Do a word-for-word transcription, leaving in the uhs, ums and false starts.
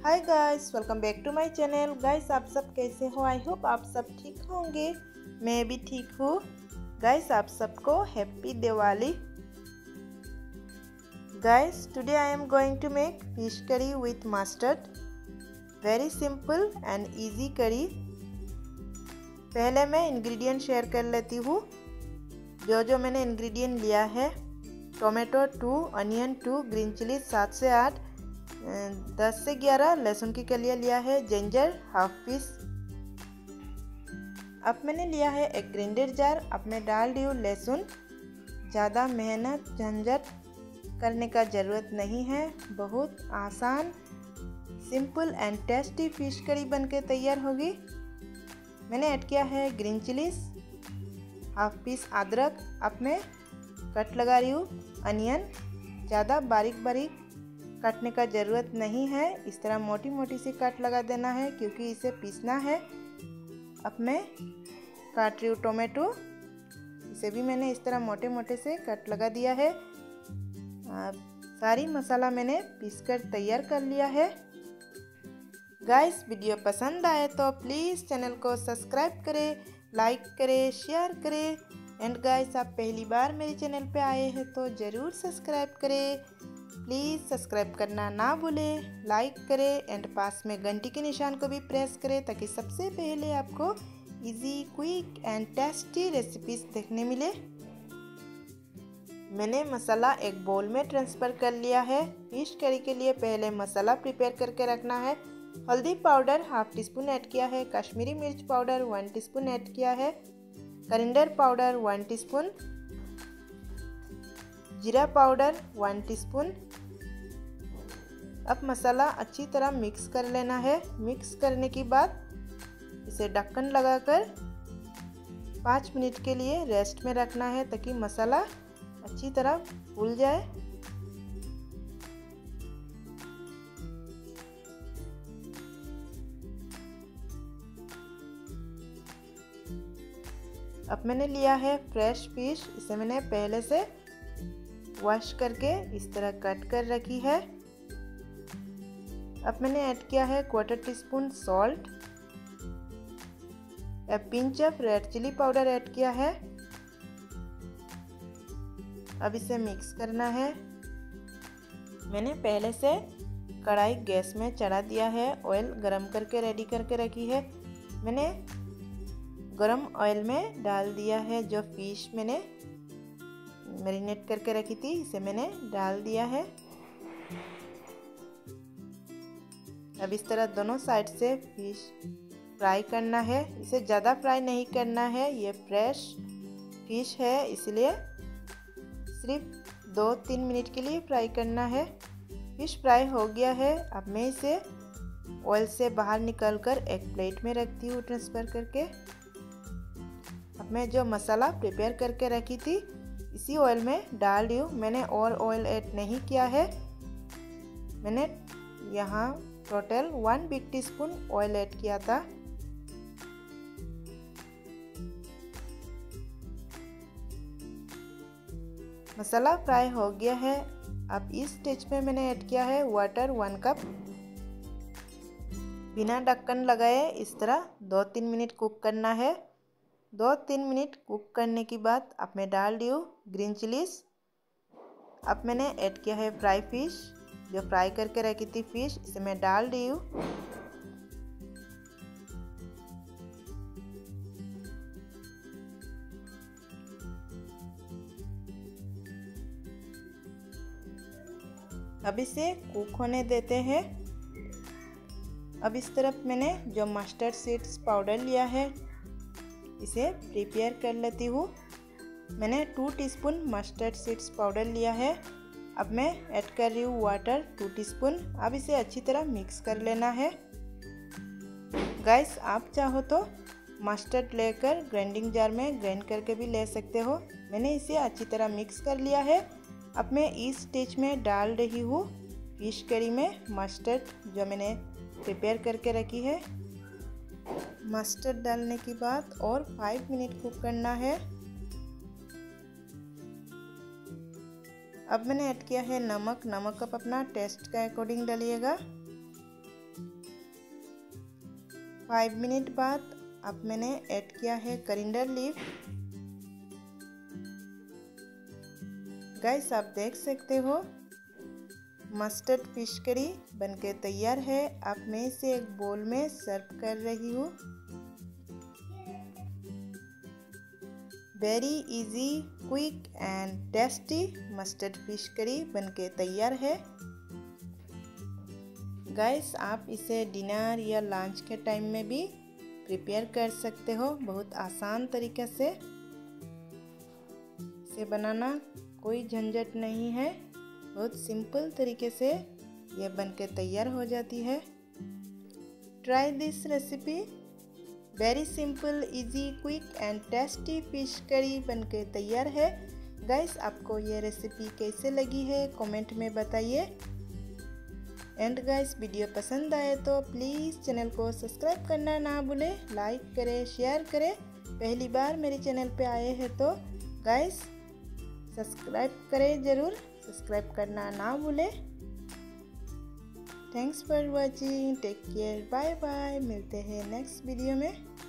Hi guys, welcome back to my channel. Guys आप सब कैसे हो? आई होप आप सब ठीक होंगे। मैं भी ठीक हूँ। गाइस आप सबको happy Diwali. Guys today I am going to make fish curry with mustard. Very simple and easy curry. पहले मैं इंग्रेडिएंट शेयर कर लेती हूँ। जो जो मैंने इंग्रेडिएंट लिया है, tomato two, onion two, green chilli सात से आठ, दस से ग्यारह लहसुन की कलियां लिया है, जिंजर हाफ पीस। अब मैंने लिया है एक ग्राइंडर जार। अब मैं डाल रही हूँ लहसुन। ज़्यादा मेहनत झंझट करने का ज़रूरत नहीं है। बहुत आसान, simple and tasty fish curry बनके तैयार होगी। मैंने ऐड किया है ग्रीन चिलीज, हाफ पीस अदरक। अब मैं कट लगा रही हूँ अनियन। ज़्यादा बारीक बारीक काटने का ज़रूरत नहीं है। इस तरह मोटी मोटी सी कट लगा देना है क्योंकि इसे पीसना है। अब मैं काट रही हूँ टोमेटो। इसे भी मैंने इस तरह मोटे मोटे से कट लगा दिया है। सारी मसाला मैंने पीसकर तैयार कर लिया है। गाइस वीडियो पसंद आए तो प्लीज़ चैनल को सब्सक्राइब करें, लाइक करें, शेयर करें। एंड गाइस आप पहली बार मेरे चैनल पे आए हैं तो ज़रूर सब्सक्राइब करें। प्लीज़ सब्सक्राइब करना ना भूलें, लाइक करें एंड पास में घंटी के निशान को भी प्रेस करें ताकि सबसे पहले आपको easy, quick and tasty recipes देखने मिले। मैंने मसाला एक बाउल में ट्रांसफ़र कर लिया है। फिश करी के लिए पहले मसाला प्रिपेयर करके रखना है। हल्दी powder half teaspoon add किया है, कश्मीरी मिर्च पाउडर वन टीस्पून ऐड किया है, करिंदर पाउडर वन टीस्पून, जीरा पाउडर वन टीस्पून। अब मसाला अच्छी तरह मिक्स कर लेना है। मिक्स करने के बाद इसे ढक्कन लगाकर पाँच मिनट के लिए रेस्ट में रखना है ताकि मसाला अच्छी तरह फूल जाए। अब मैंने लिया है फ्रेश फिश। इसे मैंने पहले से वॉश करके इस तरह कट कर रखी है। अब मैंने ऐड किया है quarter teaspoon salt, pinch of red chilli powder add किया है। अब इसे मिक्स करना है। मैंने पहले से कढ़ाई गैस में चढ़ा दिया है। ऑयल गरम करके रेडी करके रखी है। मैंने गरम ऑयल में डाल दिया है जो फिश मैंने मैरिनेट करके रखी थी, इसे मैंने डाल दिया है। अब इस तरह दोनों साइड से फिश फ्राई करना है। इसे ज़्यादा फ्राई नहीं करना है, ये फ्रेश फिश है इसलिए सिर्फ दो तीन मिनट के लिए फ्राई करना है। फिश फ्राई हो गया है। अब मैं इसे ऑयल से बाहर निकालकर एक प्लेट में रखती हूँ ट्रांसफ़र करके। अब मैं जो मसाला प्रिपेयर करके रखी थी इसी ऑयल में डाल रही हूँ। मैंने और ऑयल ऐड नहीं किया है। मैंने यहाँ total one big teaspoon oil add किया था। मसाला फ्राई हो गया है। अब इस स्टेज में मैंने ऐड किया है वाटर वन कप। बिना ढक्कन लगाए इस तरह दो तीन मिनट कुक करना है। दो तीन मिनट कुक करने के बाद अब मैं डाल रही हूँ ग्रीन चिलीज। अब मैंने ऐड किया है फ्राई फिश, जो फ्राई करके रखी थी फिश, इसे मैं डाल रही हूँ। अब इसे कुक होने देते हैं। अब इस तरफ मैंने जो मस्टर्ड सीड्स पाउडर लिया है इसे प्रिपेयर कर लेती हूँ। मैंने two teaspoon mustard seeds powder लिया है। अब मैं ऐड कर रही हूँ वाटर टू टीस्पून। अब इसे अच्छी तरह मिक्स कर लेना है। गाइस आप चाहो तो मस्टर्ड लेकर ग्राइंडिंग जार में ग्राइंड करके भी ले सकते हो। मैंने इसे अच्छी तरह मिक्स कर लिया है। अब मैं इस स्टेज में डाल रही हूँ फिश करी में मस्टर्ड जो मैंने प्रिपेयर करके रखी है। मस्टर्ड डालने के बाद और फाइव मिनट कुक करना है। अब मैंने ऐड किया है नमक। नमक आप अपना टेस्ट के अकॉर्डिंग डालिएगा। फाइव मिनट बाद अब मैंने ऐड किया है करिंडर लीफ। गाइस आप देख सकते हो मस्टर्ड फिश करी बनके तैयार है। अब मैं इसे एक बोल में सर्व कर रही हूँ। Very easy, quick and tasty mustard fish curry बनके तैयार है। गाइस आप इसे डिनर या लंच के टाइम में भी प्रिपेयर कर सकते हो। बहुत आसान तरीके से इसे बनाना कोई झंझट नहीं है। बहुत सिंपल तरीके से यह बनके तैयार हो जाती है। Try this recipe. Very simple, easy, quick and tasty fish curry बनके तैयार है। गाइस आपको ये रेसिपी कैसे लगी है कमेंट में बताइए। एंड गाइस वीडियो पसंद आए तो प्लीज़ चैनल को सब्सक्राइब करना ना भूलें। लाइक करें, शेयर करें। पहली बार मेरे चैनल पे आए हैं तो गाइस सब्सक्राइब करें ज़रूर। सब्सक्राइब करना ना भूलें। Thanks for watching. Take care, bye bye. मिलते हैं नेक्स्ट वीडियो में।